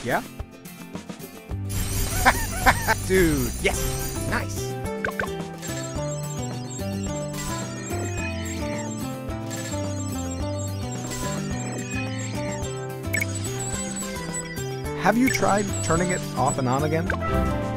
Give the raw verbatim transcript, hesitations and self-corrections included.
Yeah? Dude, yes! Nice! Have you tried turning it off and on again?